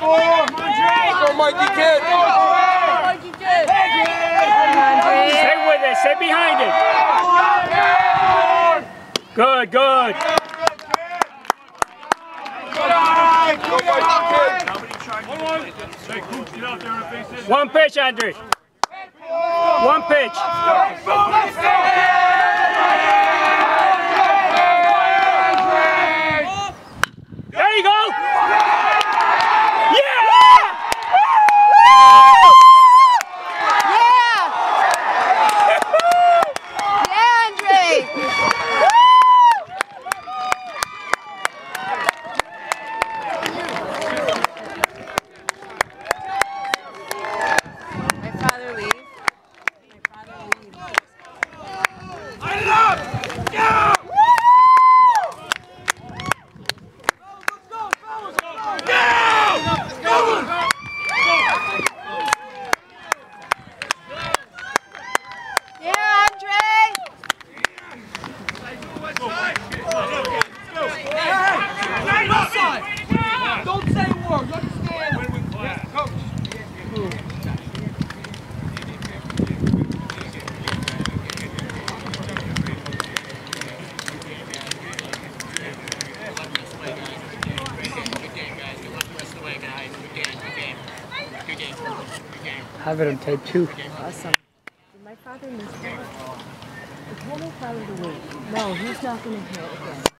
Go, Mikey kid. Stay with it. Stay behind it. Good, good. One pitch, Andre. One pitch. There you go. Yeah! Don't say a word, you understand? Have it on tape too. Awesome. Did my father miss that? Tell my father to wait. No, he's not going to hit again.